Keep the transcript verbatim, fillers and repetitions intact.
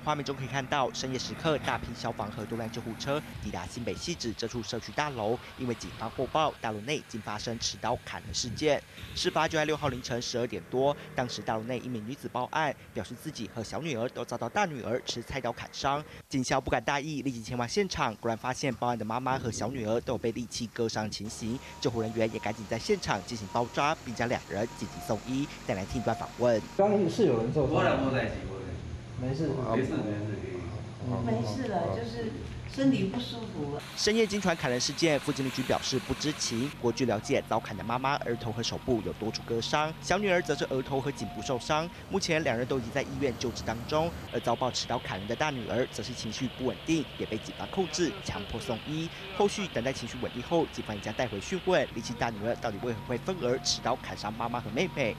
画面中可以看到，深夜时刻，大批消防和多辆救护车抵达新北汐止这处社区大楼。因为警方获报，大楼内竟发生持刀砍人事件。事发就在六号凌晨十二点多，当时大楼内一名女子报案，表示自己和小女儿都遭到大女儿持菜刀砍伤。警校不敢大意，立即前往现场，果然发现报案的妈妈和小女儿都有被利器割伤情形。救护人员也赶紧在现场进行包扎，并将两人紧急送医。再来听一段访问。 刚刚是有人受伤， 我俩没在一起， 没事， 没事，没事，可以。 没事了，就是身体不舒服了。 深夜惊传砍人事件，附近邻居表示不知情。不过据了解，遭砍的妈妈额头和手部有多处割伤，小女儿则是额头和颈部受伤。目前两人都已经在医院救治当中，而遭报持刀砍人的大女儿则是情绪不稳定，也被警方控制，强迫送医。后续等待情绪稳定后，警方也将带回讯问，厘清大女儿到底为何会愤而持刀砍伤妈妈和妹妹。